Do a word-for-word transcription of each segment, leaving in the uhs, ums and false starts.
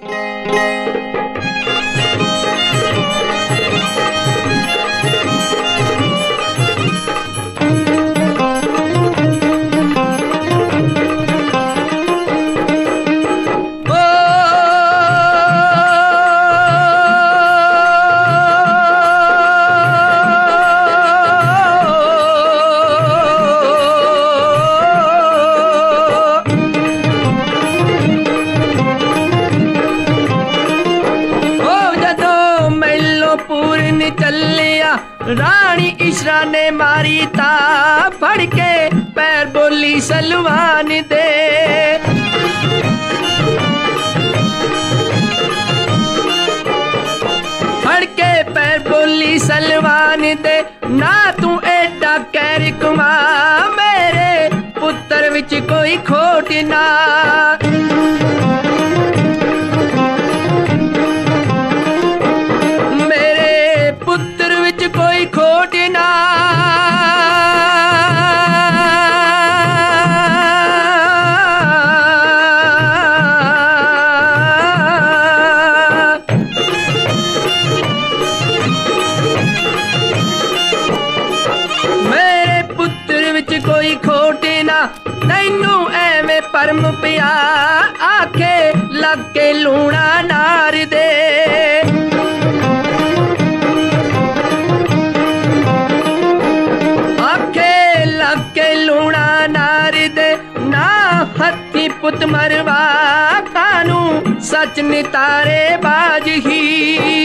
रानी इशरा ने मारी ता फड़ के पैर बोली सलवान दे। फड़ के पैर बोली सलवान दे, ना तू एडा कैर कुमा मेरे पुत्र विच कोई खोट ना। कोई खोट ना। मेरे पुत्र विच कोई खोट ना, तैनू एवें परम पिया आखे लग के लूणा नार दे। हथी पुत मरवा कानू सच नितारे बाज ही।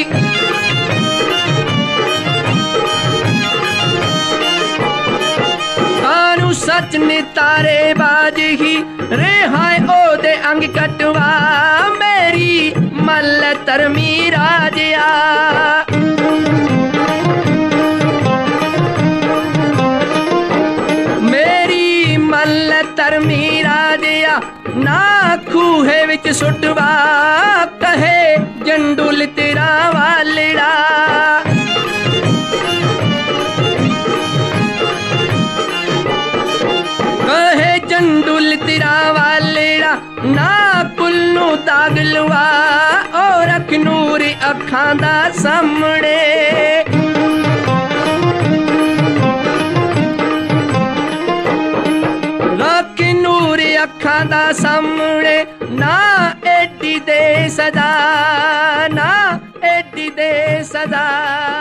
कानू सच नितारे बाज ही, रेहाय ओ दे अंग कटवा मेरी मल तरमी राजया। मेरी मल तरमी राजया, ना खूहे विच सुटवा कहे जंडुल तेरा वालड़ा। कहे जंडुल तेरा वालड़ा, ना कुल्लू दाग लवा और रख नूर अखां दा सामने। अखां दा सामने, ना एडी दे सदा, ना एडी दे सदा।